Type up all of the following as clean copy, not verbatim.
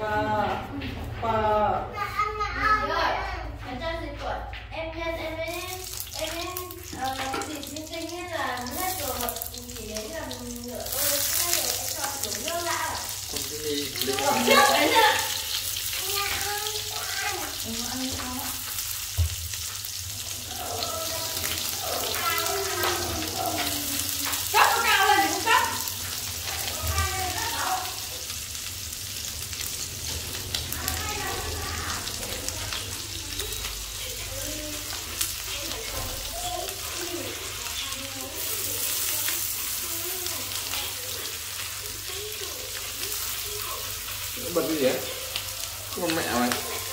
Em cho dịch quẩn. Em dịch linh tinh ấy là hết rồi, chỉ đến là nửa đôi hết rồi, em cho kiểu nước lạ à? Không cái gì được Nước đấy nữa. Cấp nó cao lên thì cũng cấp. bật cái gì á, con mẹ mày.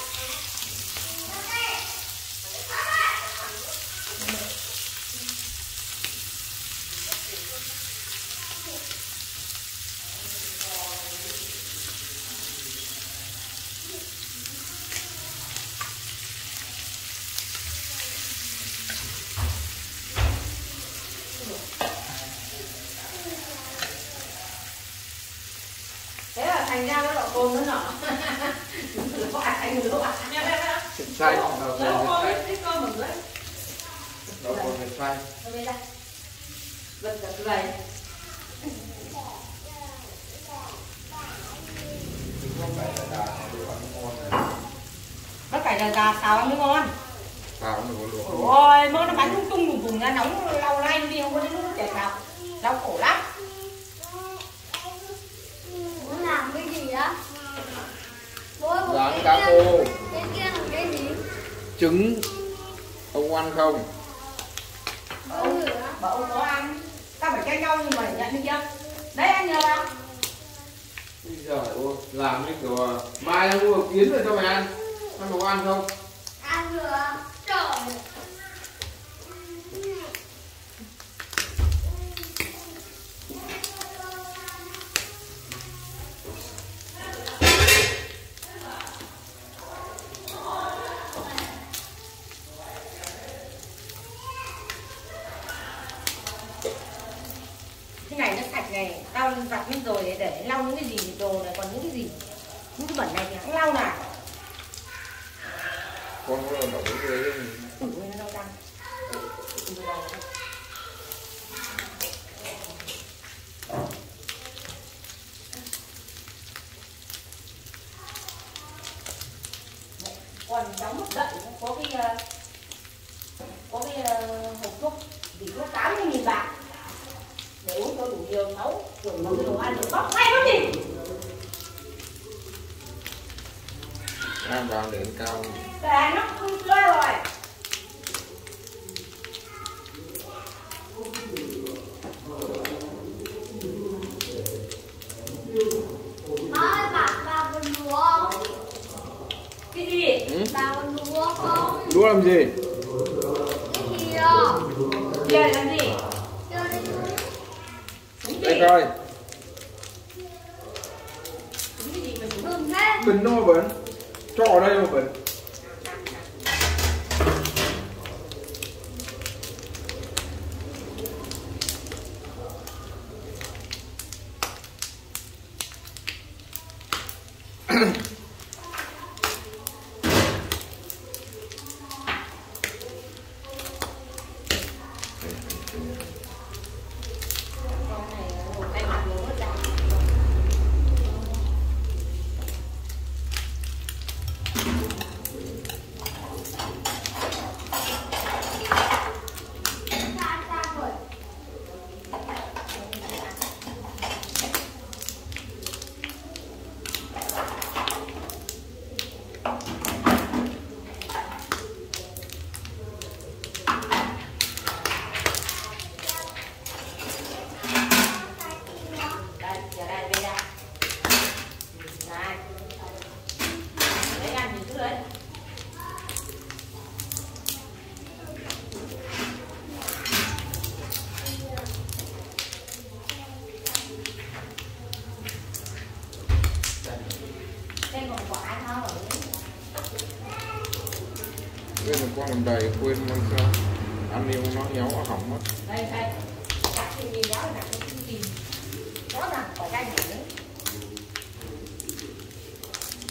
Thế là thành ra nó đậu cồn nó nhỏ. Lỗ à, anh lỗ à. Thịt xay, đầu Lỗ cồn thôi, thịt xay. cái cơm ở dưới. Đầu cồn thịt xay. Ở đây đây. Bật vậy. Bắp cải đà gà xào ăn mới ngon. Xào nó có luộc. Ôi, mỡ nó bắn lung tung vùng vùng ra nóng lau lay đi, không có đến lúc nó chảy vào. Đau khổ lắm. Muốn làm cái gì đó? Rán cá khô. Cái kia là cái gì? Trứng. Ông ăn không? Bậu có ăn. Tao phải tranh nhau như vậy, nhận được chưa? Đấy anh nhờ nào. Bây giờ ôi, làm như kiểu mai đang mua kiến rồi sao mày ăn? Ăn có ăn không? Ăn được. Trời. Cái này nó sạch này, tao giặt hết rồi để lau những cái gì đồ này, còn những cái gì những cái bẩn này thì không lau nào. Con có lần đổ dưới Nó đau răng. Còn đóng một đậy có cái hộp thuốc vì thuốc 80.000 bạc để uống cho đủ nhiều nấu rồi nấu cái đồ ăn được bóc ngay bóc gì ăn vào để ăn cao. để nó không tươi rồi. Nói bà còn lúa không? Cái gì? Ừ? Bà còn lúa không? Lúa làm gì? Cái gì đó? Giờ làm gì? Cho đây Đúng Đây gì? coi. Đúng cái gì mà đúng? đừng thế. Bình nó mà bẩn. Cho ở đây mà bẩn. Con này một tay mặt vừa mất ra. Ra ra rồi. Đây, giờ đây về đây. Này. Lấy ăn thì cứ lấy. Đây còn quả thôi. Quên một con làm đầy, quên mang sao. Ăn nhiều nó héo nó hỏng mất. Đây, đây. Đặt cái gì đó, đặt cái gì. Đó là quả chanh này đấy.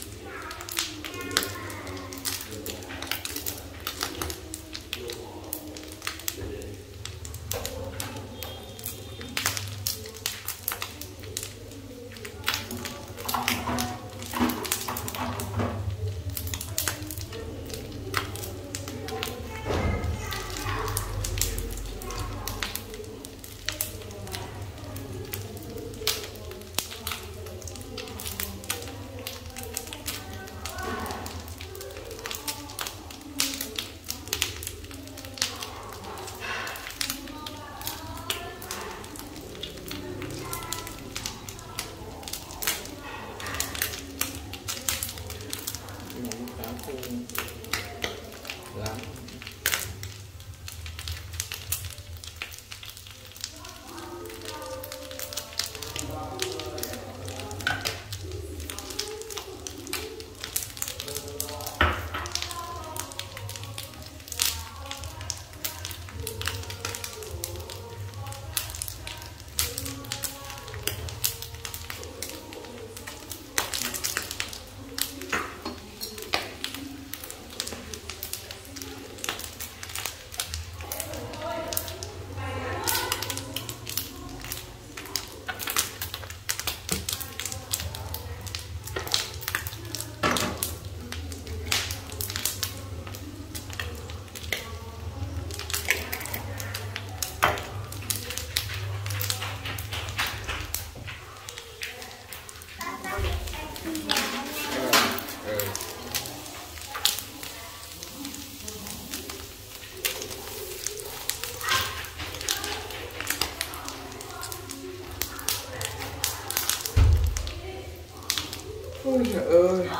Ôi trời ơi.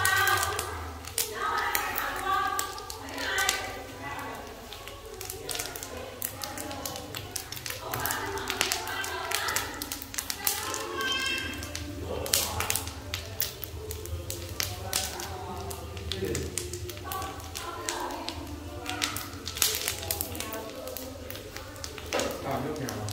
Nước nào